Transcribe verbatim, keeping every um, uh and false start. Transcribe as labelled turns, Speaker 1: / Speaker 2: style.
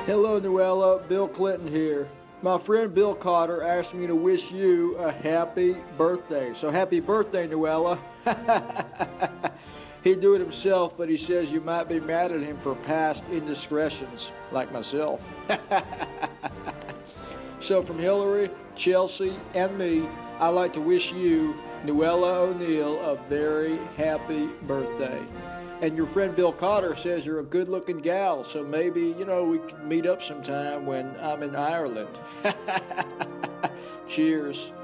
Speaker 1: Hello, Nuala. Bill Clinton here. My friend Bill Cotter asked me to wish you a happy birthday. So happy birthday, Nuala. He'd do it himself, but he says you might be mad at him for past indiscretions, like myself. So from Hillary, Chelsea, and me, I'd like to wish you, Nuala O'Neill, a very happy birthday. And your friend Bill Cotter says you're a good-looking gal, so maybe, you know, we could meet up sometime when I'm in Ireland. Cheers.